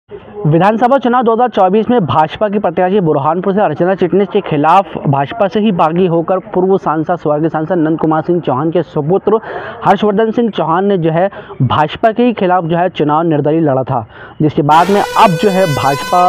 विधानसभा चुनाव 2024 में भाजपा की प्रत्याशी बुरहानपुर से अर्चना चिटनिस के खिलाफ भाजपा से ही बागी होकर पूर्व सांसद स्वर्गीय सांसद नंद कुमार सिंह चौहान के सुपुत्र हर्षवर्धन सिंह चौहान ने भाजपा के ही खिलाफ चुनाव निर्दलीय लड़ा था, जिसके बाद में अब भाजपा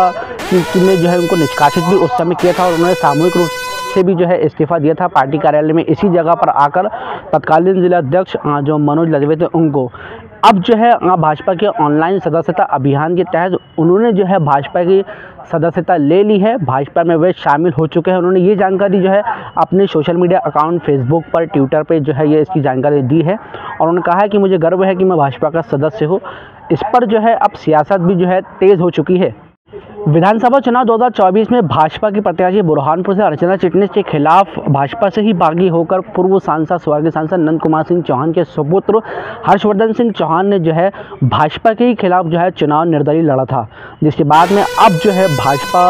ने उनको निष्कासित भी उस समय किया था और उन्होंने सामूहिक रूप से भी इस्तीफा दिया था पार्टी कार्यालय में। इसी जगह पर आकर तत्कालीन जिला अध्यक्ष जो मनोज लजवे थे उनको अब भाजपा के ऑनलाइन सदस्यता अभियान के तहत उन्होंने भाजपा की सदस्यता ले ली है, भाजपा में वे शामिल हो चुके हैं। उन्होंने ये जानकारी अपने सोशल मीडिया अकाउंट फेसबुक पर ट्विटर पे ये इसकी जानकारी दी है और उन्होंने कहा है कि मुझे गर्व है कि मैं भाजपा का सदस्य हूँ। इस पर अब सियासत भी तेज़ हो चुकी है। विधानसभा चुनाव 2024 में भाजपा की प्रत्याशी बुरहानपुर से अर्चना चिटनिस के खिलाफ भाजपा से ही बागी होकर पूर्व सांसद स्वर्गीय सांसद नंद कुमार सिंह चौहान के सुपुत्र हर्षवर्धन सिंह चौहान ने भाजपा के ही खिलाफ चुनाव निर्दलीय लड़ा था, जिसके बाद में अब भाजपा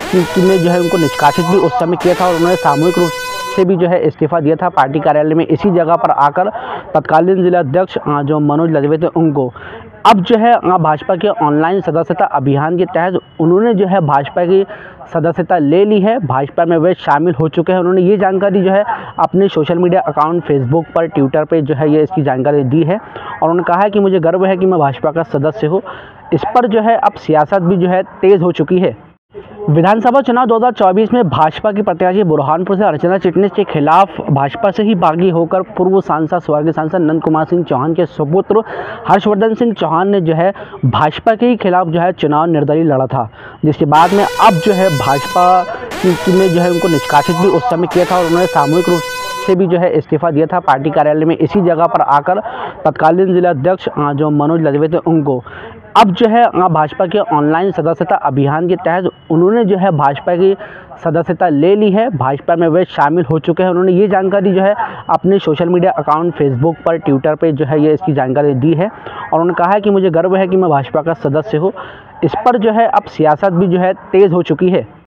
ने उनको निष्कासित भी उस समय किया था और उन्होंने सामूहिक रूप से भी इस्तीफा दिया था पार्टी कार्यालय में। इसी जगह पर आकर तत्कालीन जिला अध्यक्ष जो मनोज लजवे थे उनको अब भाजपा के ऑनलाइन सदस्यता अभियान के तहत उन्होंने भाजपा की सदस्यता ले ली है, भाजपा में वे शामिल हो चुके हैं। उन्होंने ये जानकारी अपने सोशल मीडिया अकाउंट फेसबुक पर ट्विटर पे ये इसकी जानकारी दी है और उन्होंने कहा है कि मुझे गर्व है कि मैं भाजपा का सदस्य हूँ। इस पर अब सियासत भी तेज़ हो चुकी है। विधानसभा चुनाव 2024 में भाजपा की प्रत्याशी बुरहानपुर से अर्चना चिटनिस के खिलाफ भाजपा से ही बागी होकर पूर्व सांसद स्वर्गीय सांसद नंद कुमार सिंह चौहान के सुपुत्र हर्षवर्धन सिंह चौहान ने भाजपा के ही खिलाफ चुनाव निर्दलीय लड़ा था, जिसके बाद में अब भाजपा ने उनको निष्कासित भी उस समय किया था और उन्होंने सामूहिक रूप से भी इस्तीफा दिया था पार्टी कार्यालय में। इसी जगह पर आकर तत्कालीन जिला अध्यक्ष जो मनोज लजवे थे उनको अब भाजपा के ऑनलाइन सदस्यता अभियान के तहत उन्होंने भाजपा की सदस्यता ले ली है, भाजपा में वे शामिल हो चुके हैं। उन्होंने ये जानकारी अपने सोशल मीडिया अकाउंट फेसबुक पर ट्विटर पे ये इसकी जानकारी दी है और उन्होंने कहा है कि मुझे गर्व है कि मैं भाजपा का सदस्य हूँ। इस पर अब सियासत भी तेज़ हो चुकी है।